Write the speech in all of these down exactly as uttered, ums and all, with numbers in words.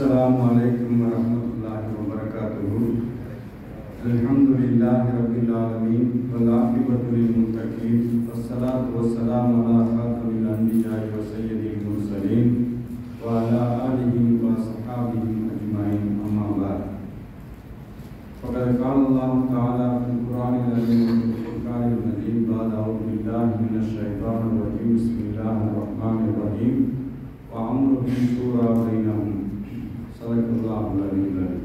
Assalamualaikum warahmatullahi wabarakatuh. Alhamdulillahi rabbil alamin wal aqibatu lil muttaqin wassalatu wassalamu ala khatamil anbiya'i wa sayyidil mursalin wa ala alihi wa sahbihi ajma'in, amma ba'd. Faqad qala Allah ta'ala fil Qur'anil azim wa fil Furqanil majid ba'da a'udzu billahi minasy syaithanir rajim. Bismillahir rahmanir rahim. Wa amru bi shura bainahum. Sallallahu alaihi wasallam.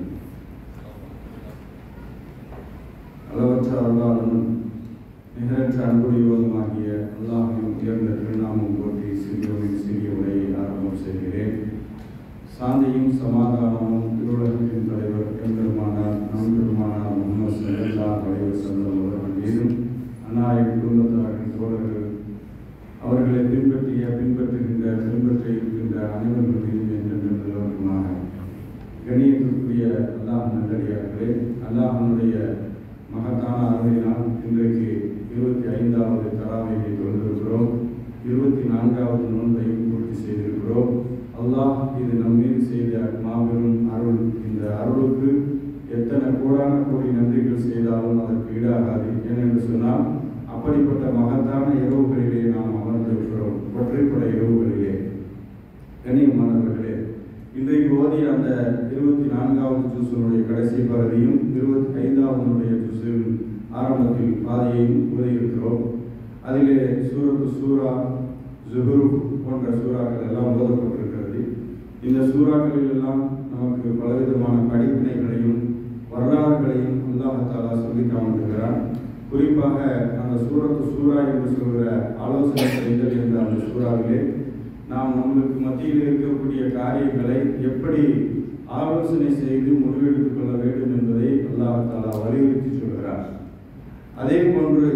அளவற்ற அருளாளனும் நிகரற்ற அன்புடையவனுமாகிய அல்லாஹ்வின் உயர்ந்த திருநாமம் போற்றி சிறியவனின் சிறிய உரையை ஆரம்பம் செய்கிறேன். சாந்தியும் சமாதானமும் திருவுலகத்தின் தலைவர் எம்பெருமானார் நம் பெருமானார் முஹம்மது ஸல்லல்லாஹு அலைஹி வஸல்லம் அவர்கள் மீதும் அன்னாரின் குடும்பத்தாரின் தோழர்கள் அவர்களை பின்பற்றிய பின்பற்றுகின்ற பின்பற்ற இருக்கின்ற அனைவர்கள் மீதும் என்றென்றும் நிலவட்டுமாக. கணியத்திற்குரிய அல்லாஹ் நல்லடியார்களே, அல்லாஹனுடைய மகத்தான அருளினால் இன்றைக்கு இருபத்தி ஐந்தாவது தராவையை தொழுதிருக்கிறோம். இருபத்தி நான்காவது நோன்பையும் பூர்த்தி செய்திருக்கிறோம். அல்லாஹ் இது நம் மீது செய்த மாபெரும் அருள். இந்த அருளுக்கு எத்தனை கோடான கோடி நன்றிகள் செய்தாலும் அதற்கு ஈடாகாது. ஏனென்று சொன்னால் அப்படிப்பட்ட மகத்தான இரவுகளிலே நாம் அமர்ந்திருக்கிறோம். ஒற்றைப்பட இரவுகளிலே. கண்ணியமானவர்களே, இன்றைக்கு ஓதிய அந்த இருபத்தி நான்காவது ஜூசனுடைய கடைசி பகுதியும் இருபத்தி ஐந்தாவதுடைய ஜூசின் ஆரம்பத்தில் பாதியையும் ஓதியிருக்கிறோம். அதிலே சூரத்து சூரா ஜுஹ்ரு போன்ற சூறாக்கள் எல்லாம் ஓதப்பட்டிருக்கிறது. இந்த சூறாக்களில் எல்லாம் நமக்கு பலவிதமான படிப்பினைகளையும் வரலாறுகளையும் அல்லாஹ் தஆலா சொல்லி காண்பிக்கிறான். குறிப்பாக அந்த சூரத்து சூரா என்று சொல்கிற ஆலோசனை செய்தல் என்ற அந்த சூறாவிலே நாம் நம்மளுக்கு மத்தியில் இருக்கக்கூடிய காரியங்களை எப்படி ஆலோசனை செய்து முடிவெடுத்துக் கொள்ள வேண்டும் என்பதை அல்லாஹ் தஆலா வலியுறுத்தி சொல்கிறார். அதே போன்று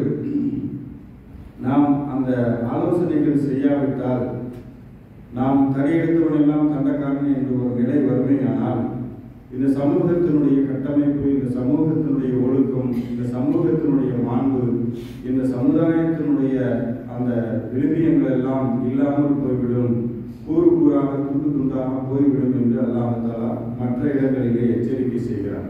நாம் அந்த ஆலோசனைகள் செய்யாவிட்டால் நாம் தடையெடுத்தவனெல்லாம் தண்டக்காரன் என்ற ஒரு நிலை வறுமையானால் இந்த சமூகத்தினுடைய கட்டமைப்பு, இந்த சமூகத்தினுடைய ஒழுக்கம், இந்த சமூகத்தினுடைய மாண்பு, இந்த சமுதாயத்தினுடைய அந்த விழுமியங்கள் எல்லாம் இல்லாமல் போய்விடும், கூறு கூறாக துண்டு துண்டாக போய்விடும் என்று அல்லாஹ் தஆலா மற்ற இடங்களிலே எச்சரிக்கை செய்கிறார்.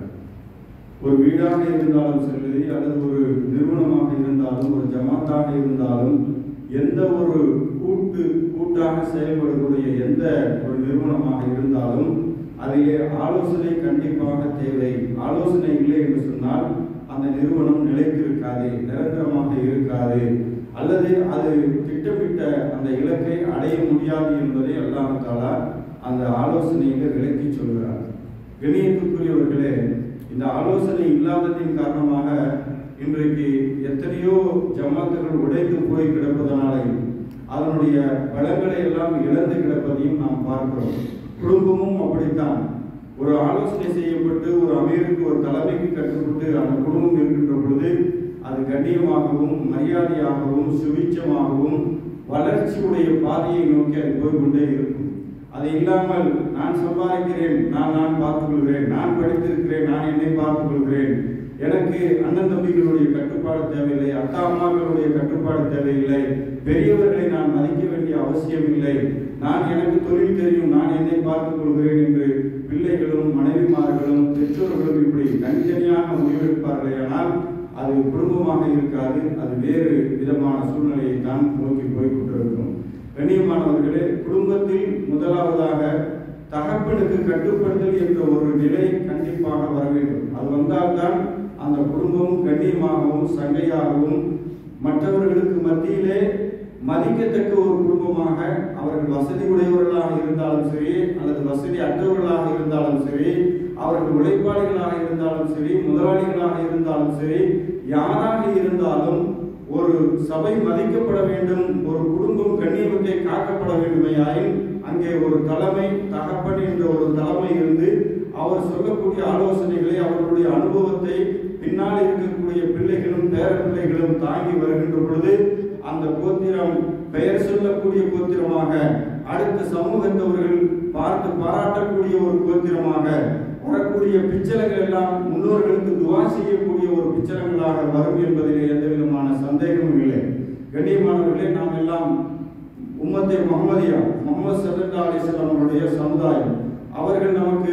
ஒரு வீடாக இருந்தாலும் சரி, அல்லது ஒரு நிறுவனமாக இருந்தாலும், ஒரு ஜமாத்தாக இருந்தாலும், எந்த ஒரு கூட்டு கூட்டாக செயல்படக்கூடிய எந்த ஒரு நிறுவனமாக இருந்தாலும் அதிலே ஆலோசனை கண்டிப்பாக தேவை. ஆலோசனை இல்லை என்று சொன்னால் அந்த நிறுவனம் நிலைத்திருக்காது, நிரந்தரமாக இருக்காது, அல்லது அது திட்டமிட்ட அந்த இலக்கை அடைய முடியாது என்பதை அல்லாஹ் தஆலா அந்த ஆலோசனையில விளக்கி சொல்கிறார். கண்ணியத்துக்குரியவர்களே, இந்த ஆலோசனை இல்லாததின் காரணமாக இன்றைக்கு எத்தனையோ ஜமாத்துகள் உடைந்து போய் கிடப்பதனாலையும் அதனுடைய பலங்களை எல்லாம் இழந்து கிடப்பதையும் நாம் பார்க்கிறோம். குடும்பமும் அப்படித்தான். ஒரு ஆலோசனை செய்யப்பட்டு ஒரு அமீருக்கு, ஒரு தலைமைக்கு கட்டுப்பட்டு அந்த குடும்பம் இருக்கின்ற பொழுது அது கண்ணியமாகவும் மரியாதையாகவும் சுபிட்சமாகவும் வளர்ச்சியுடைய பாதையை நோக்கி அது போய்கொண்டே இருக்கும். அது இல்லாமல் நான் சம்பாதிக்கிறேன், நான் நான் பார்த்துக் கொள்கிறேன், நான் படித்திருக்கிறேன், நான் என்னை பார்த்துக் கொள்கிறேன், எனக்கு அண்ணன் தம்பிகளுடைய கட்டுப்பாடு தேவையில்லை, அத்தா அம்மாக்களுடைய கட்டுப்பாடு தேவையில்லை, பெரியவர்களை நான் மதிக்க வேண்டிய அவசியம் இல்லை, நான் எனக்கு தொழில் தெரியும், நான் என்னை பார்த்துக் கொள்கிறேன் என்று பிள்ளைகளும் மனைவிமார்களும் பெற்றோர்களும் இப்படி தனித்தனியாக முடிவெடுப்பார்களே, ஆனால் அது குடும்பமாக இருக்காது. அது வேறு விதமான சூழ்நிலையை தான் நோக்கி போய்கொண்டிருக்கும். கண்ணியமானவர்களே, குடும்பத்தில் முதலாவதாக தகப்பனுக்கு கட்டுப்படுதல் என்ற ஒரு நிலை கண்டிப்பாக வர வேண்டும். அது வந்தால்தான் அந்த குடும்பம் கண்ணியமாகவும் சங்கையாகவும் மற்றவர்களுக்கு மத்தியிலே மதிக்கத்தக்க ஒரு குடும்பமாக, அவர்கள் வசதி உடையவர்களாக இருந்தாலும் சரி, அல்லது வசதி அற்றவர்களாக இருந்தாலும் சரி, அவர்கள் உழைப்பாளிகளாக இருந்தாலும் சரி, முதலாளிகளாக இருந்தாலும் சரி, யாராக இருந்தாலும் ஒரு சபை மதிக்கப்பட வேண்டும், ஒரு குடும்பம் கண்ணியத்தை காக்கப்பட வேண்டுமையாயின் அங்கே ஒரு தலைமை, தகப்பன் என்ற ஒரு தலைமை இருந்து அவர் சொல்லக்கூடிய ஆலோசனைகளை, அவர்களுடைய அனுபவத்தை பின்னால் இருக்கக்கூடிய பிள்ளைகளும் பேர பிள்ளைகளும் தாங்கி வருகின்ற பொழுது அந்த கோத்திரம் பெயர் சொல்லக்கூடிய கோத்திரமாக, அடுத்த சமூகத்தவர்கள் பார்த்து பாராட்டக்கூடிய ஒரு கோத்திரமாக, வரக்கூடிய பிச்சலங்கள் எல்லாம் முன்னோர்களுக்கு துவா செய்யக்கூடிய ஒரு பிச்சலங்களாக வரும் என்பதிலே எந்த விதமான சந்தேகமும் இல்லை. கண்ணியமானவர்களே, நாம் எல்லாம் உம்மத்தே முஹம்மதியா, முஹம்மது ஸல்லல்லாஹு அலைஹி வஸல்லம் அவருடைய சமுதாயம். அவர்கள் நமக்கு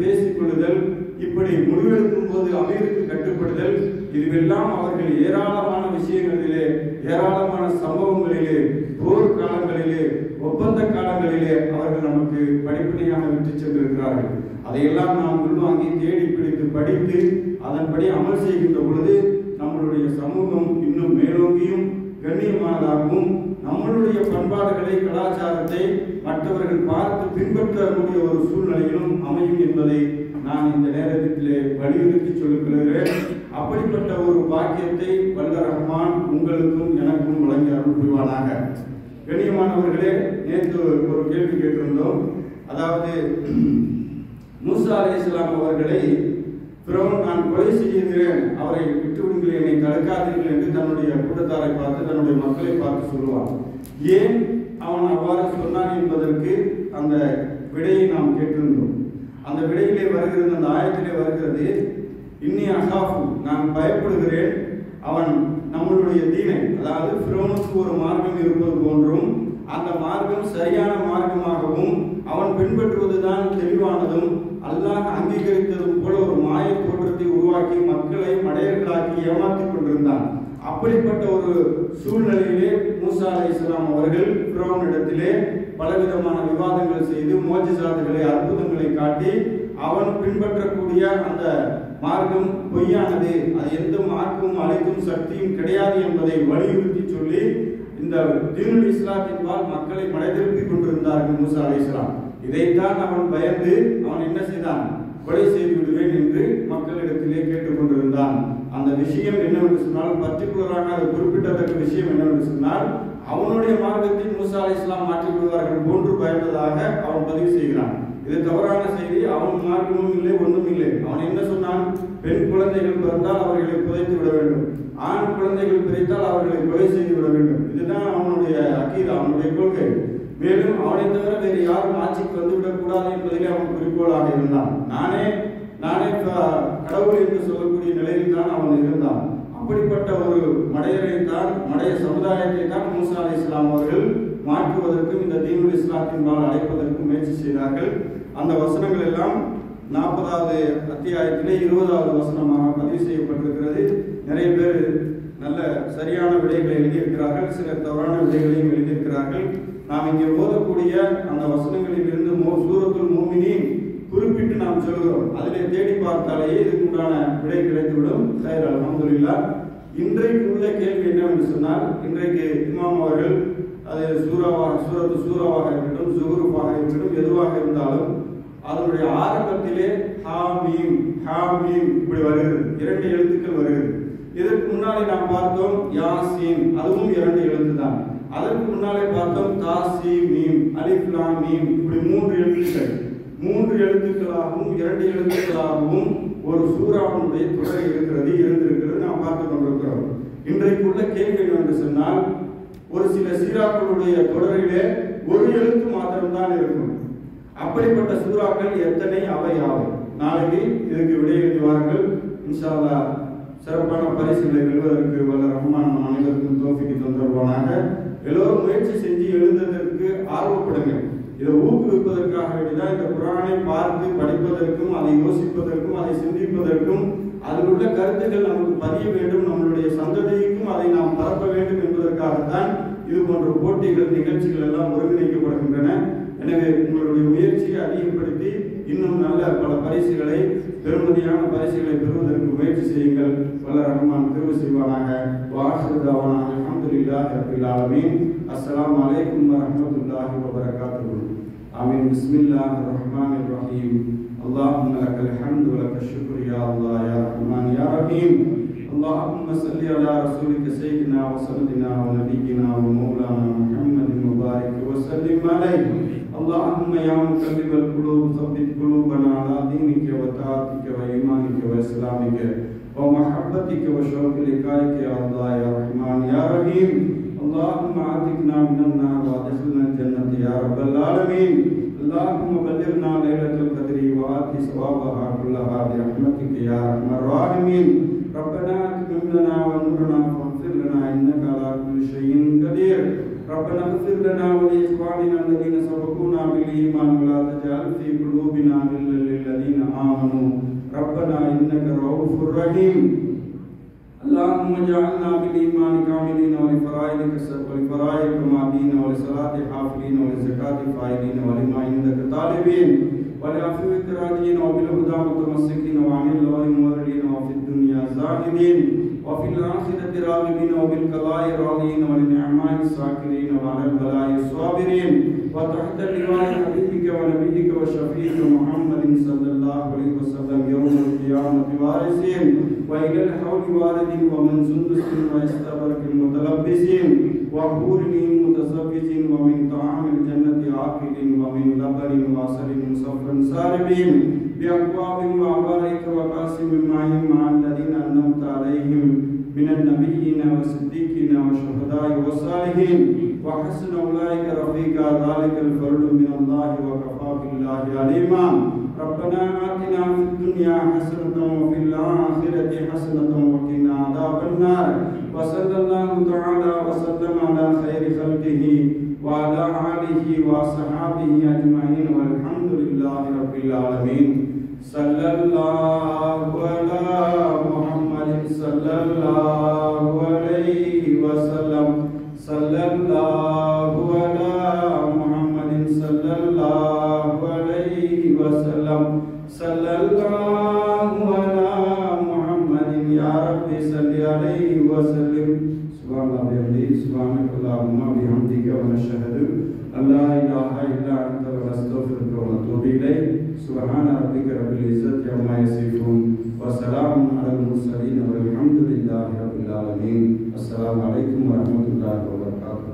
பேசிக் கொள்ளுதல், இப்படி முடிவெடுக்கும் போது அமீருக்கு கட்டுப்படுதல், இதுவெல்லாம் அவர்கள் ஏராளமான விஷயங்களிலே, ஏராளமான சம்பவங்களிலே, போர் காலங்களிலே, ஒப்பந்த காலங்களிலே அவர்கள் நமக்கு படிப்படியாக விட்டு சென்றிருக்கிறார்கள். அதையெல்லாம் நாம் உள்வாங்கி தேடி பிடித்து படித்து அதன்படி அமல் செய்கின்ற பொழுது நம்மளுடைய சமூகம் இன்னும் மேலோங்கியும் கண்ணியமானதாகவும் நம்மளுடைய பண்பாடுகளை, கலாச்சாரத்தை மற்றவர்கள் பார்த்து பின்பற்றக்கூடிய ஒரு சூழ்நிலையிலும் அமையும் என்பதை நான் இந்த நேரத்திலே வலியுறுத்தி சொல்லுகிறேன். அப்படிப்பட்ட ஒரு பாக்கியத்தை வல்ல ரஹ்மான் உங்களுக்கும் எனக்கும் வழங்கி அருள் புரிவானாக. கண்ணியமானவர்களே, நேற்று ஒரு கேள்வி கேட்டிருந்தோம். அதாவது மூசா அலைஹிஸ்ஸலாம் அவர்களை பிறவும் நான் கொலை செய்கிறேன், அவரை விட்டுவிடுங்கள், என்னை தடுக்காதீர்கள் என்று தன்னுடைய கூட்டத்தாரை பார்த்து, தன்னுடைய மக்களை பார்த்து சொல்லுவான். ஏன் அவன் அவ்வாறு சொன்னான் என்பதற்கு அந்த விடையை நாம் கேட்டிருந்தோம். அந்த விடையிலே வருகிறது, அந்த ஆயத்திலே வருகிறது, இன்னி அகாஃபு, நான் பயப்படுகிறேன், அவன் நம்மளுடைய தீனை, அதாவது பிறவுனுக்கு ஒரு மார்க்கம் இருப்பது போன்றும் அந்த மார்க்கம் சரியான மார்க்கமாகவும் அவன் பின்பற்றுவதுதான் தெளிவானதும் அல்லாஹ் அங்கீகரித்ததும் போல ஒரு மாய தோற்றத்தை உருவாக்கி மக்களை மடையர்களாக்கி ஏமாற்றிக் கொண்டிருந்தான். அப்படிப்பட்ட ஒரு சூழ்நிலையிலே மூசா அலைஹிஸ்ஸலாம் அவர்கள் பிறவுனிடத்திலே பலவிதமான விவாதங்கள் செய்து மோஜிசாத்துகளை, அற்புதங்களை காட்டி அவன் பின்பற்றக்கூடிய அந்த மார்க்கம் பொய்யானது, அது எந்த மார்க்கமும் அழைக்கும் சக்தியும் கிடையாது என்பதை வலியுறுத்தி சொல்லி இந்த தீனுல் இஸ்லாத்தின்பால் மக்களை மடைதிருப்பிக் கொண்டிருந்தார்கள் மூசா அலைஹிஸ்ஸலாம். இதைத்தான் அவன் பயந்து அவன் என்ன செய்தான், கொலை செய்து விடுவேன் என்று மக்களிடத்திலே கேட்டுக் கொண்டிருந்தான். அந்த விஷயம் என்னவென்று சொன்னால், பர்டிகுலராக அது குறிப்பிடத்தக்க விஷயம் என்னவென்று சொன்னால், அவனுடைய மார்க்கத்தை மூசா அலைஹிஸ்ஸலாம் மாற்றிக் விடுவார்கள் போன்று பயந்ததாக அவன் பதிவு செய்கிறான். இது தவறான செய்தி. அவன் மார்க்கமும் இல்லை, ஒன்றும் இல்லை. அவன் என்ன சொன்னான், பெண் குழந்தைகள் பிறந்தால் அவர்களை புதைத்து விட வேண்டும், ஆண் குழந்தைகள் பிறந்தால் அவர்களை கொலை செய்து விட வேண்டும். இதுதான் அவனுடைய அக்கீதா, அவனுடைய கொள்கை. மேலும் அவனை தவிர வேறு யாரும் ஆட்சிக்கு வந்துவிடக் கூடாது என்பதிலே அவன் குறிக்கோளாக இருந்தான். நானே நானே கடவுள் என்று சொல்லக்கூடிய நிலையில் தான் அவன் இருந்தான். அப்படிப்பட்ட ஒரு மடையரை தான், மடைய சமுதாயத்தை தான் மூசா அலைஹிஸ்ஸலாம் அவர்கள் மாற்றுவதற்கும் இந்த தீனுல் இஸ்லாத்தின்பால் அழைப்பதற்கும் முயற்சி செய்தார்கள். அந்த வசனங்கள் எல்லாம் நாற்பதாவது அத்தியாயத்திலே இருபதாவது வசனமாக பதிவு செய்யப்பட்டிருக்கிறது. நிறைய பேர் நல்ல சரியான விடைகளை எழுதியிருக்கிறார்கள், சில தவறான விடைகளையும் எழுதியிருக்கிறார்கள். நாம் இங்கே ஓதக்கூடிய அந்த வசனங்களில் இருந்து மோ சூரத்துல் மூமினீன் குறிப்பிட்டு நாம் சொல்கிறோம். அதிலே தேடி பார்த்தாலேயே இதுக்கு உண்டான விடை கிடைத்துவிடும். சைர் அல்ஹம்துலில்லாஹ். இன்றைக்கு உள்ள கேள்வி என்னவென்று சொன்னால், இன்றைக்கு இமாம் அவர்கள் அது சூறாவாக சூரத்து சூறாவாக இருக்கட்டும், ஜுஹ்ருஃபாக இருக்கட்டும், எதுவாக இருந்தாலும் அதனுடைய ஆரம்பத்திலே ஹாமீம் ஹாமீம் இப்படி வருகிறது, இரண்டு எழுத்துக்கள் வருகிறது. இதற்கு முன்னாலே நாம் பார்த்தோம் யாசீன், அதுவும் இரண்டு எழுத்து தான். அதற்கு முன்னாலே பார்த்தோம் தாசி மீம், அலிஃப் லாம் மீம், இப்படி மூன்று எழுத்துக்கள். மூன்று எழுத்துக்களாகவும் இரண்டு எழுத்துக்களாகவும் ஒரு சூறாவுடைய தொடர் இருக்கிறது, இருந்திருக்கிறது, நாம் பார்த்து கொண்டிருக்கிறோம். இன்றைக்குள்ள கேள்வி என்னவென்று சொன்னால், ஒரு சில சீராக்களுடைய தொடரிலே ஒரு எழுத்து மாத்திரம்தான் இருக்கும். அப்படிப்பட்ட சூறாக்கள் எத்தனை, அவை யாவை? நாளைக்கு இதுக்கு விடை எழுதுவார்கள். இன்ஷா அல்லாஹ் சிறப்பான பரிசுகளை வெல்வதற்கு வல்ல ரஹ்மான் அனைவருக்கும் தௌஃபீக் தந்தருவானாக. எல்லோரும் முயற்சி செஞ்சு எழுதுவதற்கு ஆர்வப்படுங்க. இதை ஊக்குவிப்பதற்காக வேண்டிதான் இந்த குர்ஆனை பார்த்து படிப்பதற்கும், அதை யோசிப்பதற்கும், அதை சிந்திப்பதற்கும், அதில் உள்ள கருத்துக்கள் நமக்கு பதிய வேண்டும், நம்மளுடைய சந்ததிக்கும் அதை நாம் பரப்ப வேண்டும் என்பதற்காகத்தான் இது போன்ற போட்டிகள், நிகழ்ச்சிகள் எல்லாம் ஒருங்கிணைக்கப்படுகின்றன. எனவே உங்களுடைய முயற்சியை அதிகப்படுத்தி இன்னும் நல்ல பல பரிசுகளை, பெருமதியான பரிசுகளை பெறுவதற்கு முயற்சி செய்யுங்கள். வல்ல ரஹ்மான் கிருபை செய்வானாக. வாஹிரு தஅவானா அல்ஹம்துலில்லாஹி ரப்பில் ஆலமீன். அஸ்ஸலாமு அலைக்கும் வரஹ்மத்துல்லாஹி வபரகாத்துஹு. ஆமீன். பிஸ்மில்லாஹிர் ரஹ்மானிர் ரஹீம். அல்லாஹும்ம லக்கல் ஹம்து வ லக்கல் ஷுக்ரு யா அல்லாஹ் யா ரஹ்மான் யா ரஹீம். اللهم صل على رسولك سيدنا وسندنا ونبينا ومولانا محمد وبارك وسلم عليه. اللهم يا مقلب القلوب ثبت قلوبنا على دينك وطاعتك وإيمانك وإسلامك ومحبتك وشوق لقائك يا الله يا رحمن يا رحيم. اللهم اعتقنا من النار وادخلنا الجنة يا رب العالمين. اللهم بلغنا ليلة القدر وآت ثوابها كلها برحمتك يا أرحم الراحمين. ربنا اتمم لنا ونورنا واغفر لنا إنك على كل شيء قدير. ربنا اغفر لنا ولإخواننا الذين سبقونا بالإيمان ولا تجعل في قلوبنا غلا للذين الذين آمنوا ربنا إنك رؤوف رحيم اللهم اجعلنا بالإيمان كاملين ولفرائضك ولفرائضك ماضين ولصلاة حافظين ولزكاة فاعلين ولما عندك طالبين ولعفوك راجين وبالهدى متمسكين وعن اللغو موردين وفي الدنيا زاهدين وفي الآخرة راغبين وبالقضاء راضين وللنعماء الساكرين وعلى البلاء الصابرين وتحت لواء حبيبك ونبيك وشفيعك محمد صلى الله عليه وسلم يوم القيامة وارثين وإلى الحول واردين ومن سندس ويستبرك متلبسين وحور متزوجين ومن طعام الجنة آكلين ومن لبن واصل مصفى ساربين بأكواب وأبارك وكأس من ماء مع الذين أنعمت عليهم من النبيين والصديقين والشهداء والصالحين وحسن أولئك رفيقا ذلك الفضل من الله وكفى بالله عليما ربنا آتنا في الدنيا حسنة وفي الآخرة حسنة وقنا عذاب النار وصلى الله تعالى وسلم على خير خلقه وعلى آله وصحابه أجمعين والحمد لله رب العالمين صلى الله على محمد صلى الله عليه وسلم صلى الله على محمد صلى الله عليه وسلم صلى الله على محمد يا رب صل عليه وسلم سبحان الله وبحمده سبحانك اللهم وبحمدك ونشهد أن لا إله إلا أنت ونستغفرك ونتوب إليك سبحان ربك رب العزة عما يصفون وسلام على المرسلين والحمد لله رب العالمين السلام عليكم ورحمة الله وبركاته.